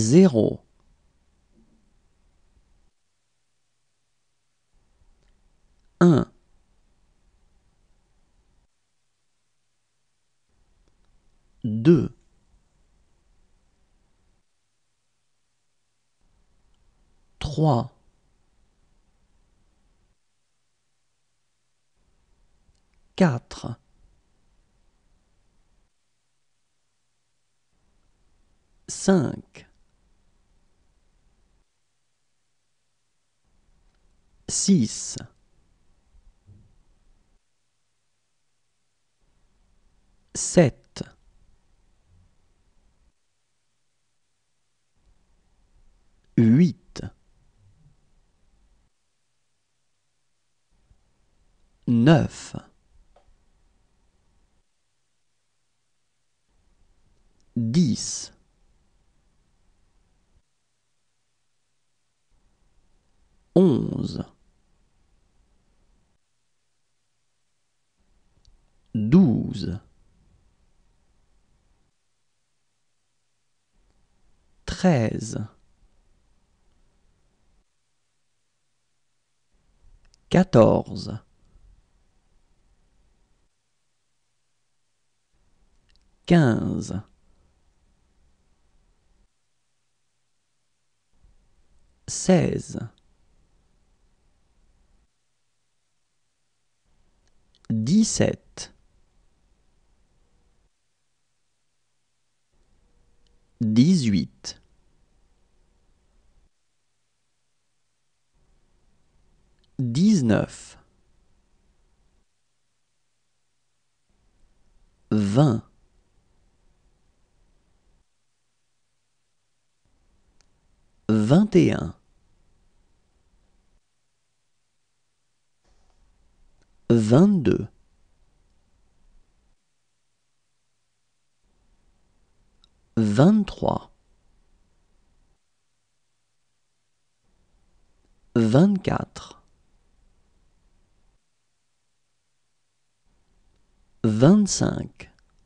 0, 1, 2, 3, 4, 5, 6, 7, 8, 9, 10, 11, 12, 13, 14, 15, 16, 17, 18, 19, 20, 21, 22, 23, 24, 25,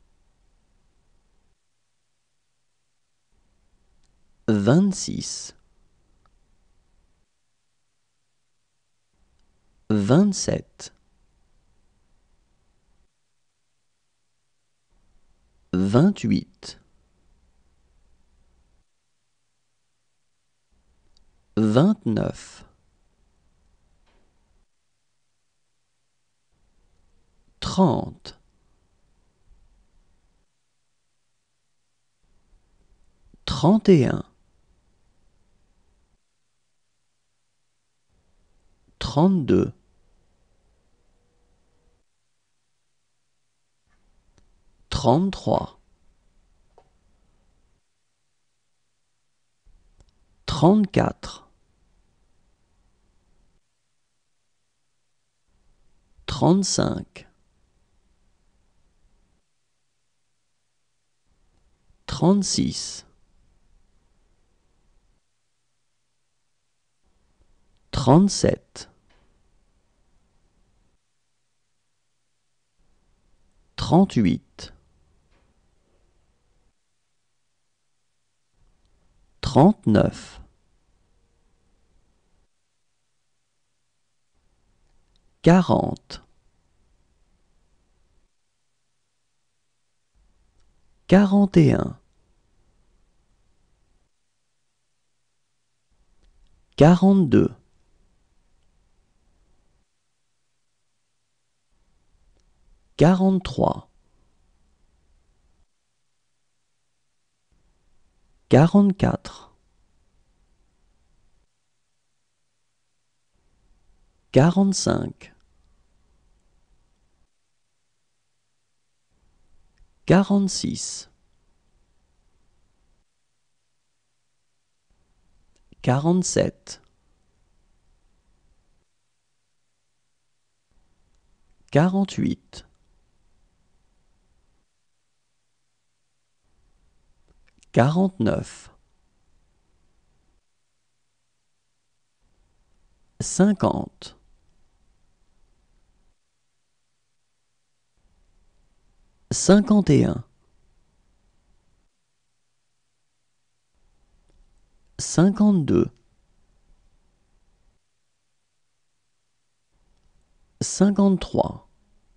26, 27, 28, 29, 30, 31, 32, 33, 34, 35, 36, 37, 38, 39, 40, 41, 42, 43, 44, 45, 46, 47, 48, 49, 50, 51, 52, 53,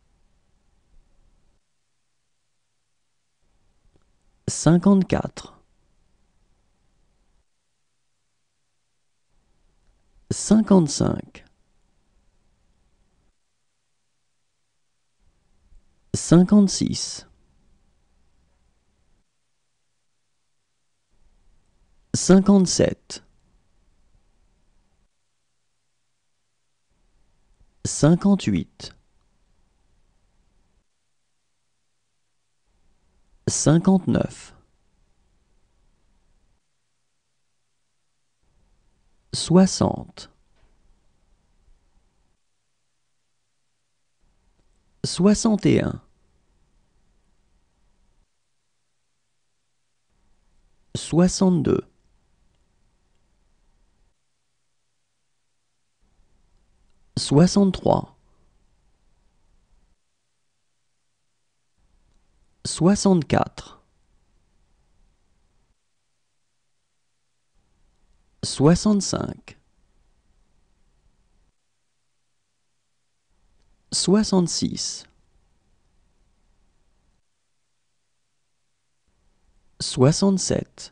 54, 55, 56, 57, 58, 59, 60, 61, 62, 63, 64, 65, 66, 67,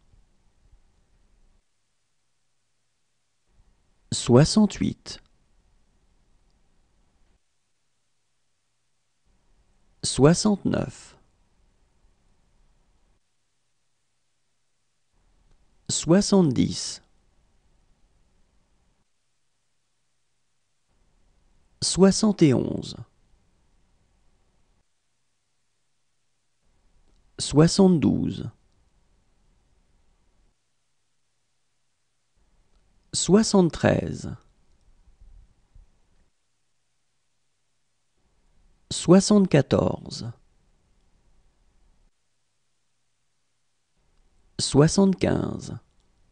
68, 69, 70, 71, 72, 73, 74, 75,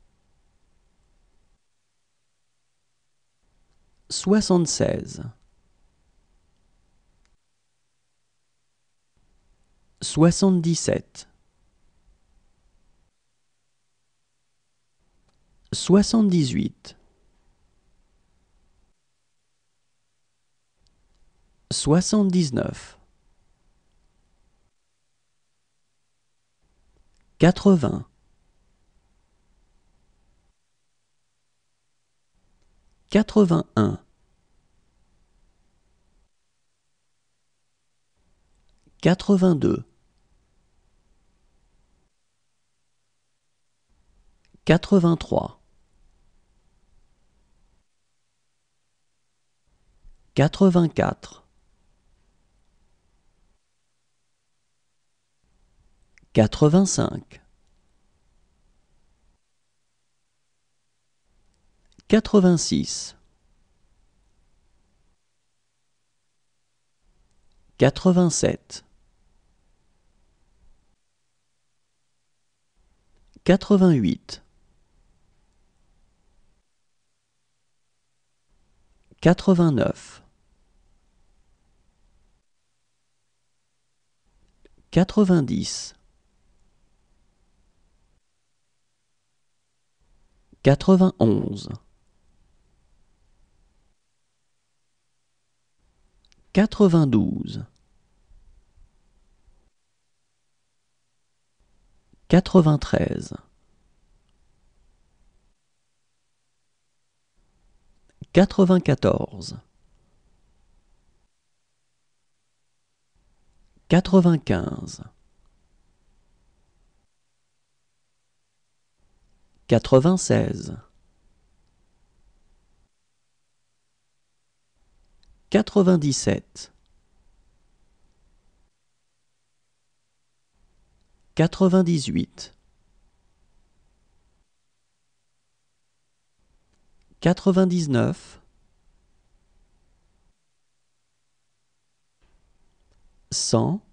76, 77, 78, 79, 80, 81, 82, 83, 84, 85, 86, 87, 88, 89, 90, 91, 92, 93, 94, 95, 96, 97, 98, 99, 100,